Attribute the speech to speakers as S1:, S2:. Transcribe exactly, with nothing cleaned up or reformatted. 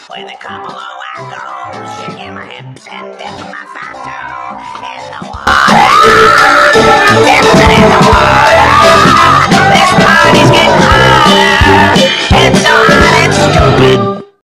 S1: with a couple of wackos, shaking my hips and dipping my fat toe in the water. Dipping in the water.